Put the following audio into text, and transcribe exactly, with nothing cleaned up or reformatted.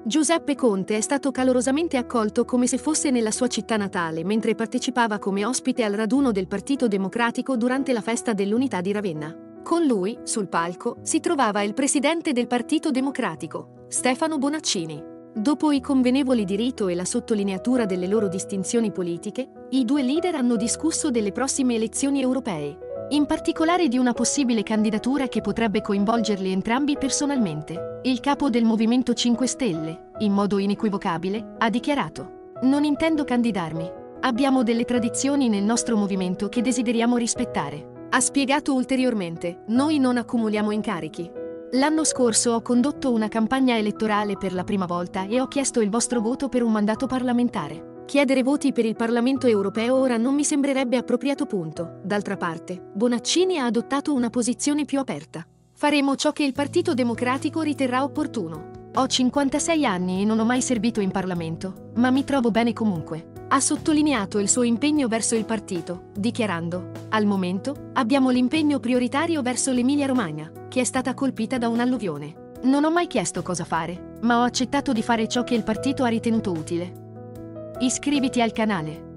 Giuseppe Conte è stato calorosamente accolto come se fosse nella sua città natale mentre partecipava come ospite al raduno del Partito Democratico durante la festa dell'Unità di Ravenna. Con lui, sul palco, si trovava il presidente del Partito Democratico, Stefano Bonaccini. Dopo i convenevoli di rito e la sottolineatura delle loro distinzioni politiche, i due leader hanno discusso delle prossime elezioni europee, in particolare di una possibile candidatura che potrebbe coinvolgerli entrambi personalmente. Il capo del Movimento cinque Stelle, in modo inequivocabile, ha dichiarato: "Non intendo candidarmi. Abbiamo delle tradizioni nel nostro movimento che desideriamo rispettare." Ha spiegato ulteriormente: "Noi non accumuliamo incarichi. L'anno scorso ho condotto una campagna elettorale per la prima volta e ho chiesto il vostro voto per un mandato parlamentare. Chiedere voti per il Parlamento europeo ora non mi sembrerebbe appropriato. Punto." D'altra parte, Bonaccini ha adottato una posizione più aperta. "Faremo ciò che il Partito Democratico riterrà opportuno. Ho cinquantasei anni e non ho mai servito in Parlamento, ma mi trovo bene comunque." Ha sottolineato il suo impegno verso il partito, dichiarando: "Al momento, abbiamo l'impegno prioritario verso l'Emilia-Romagna, che è stata colpita da un'alluvione. Non ho mai chiesto cosa fare, ma ho accettato di fare ciò che il partito ha ritenuto utile." Iscriviti al canale.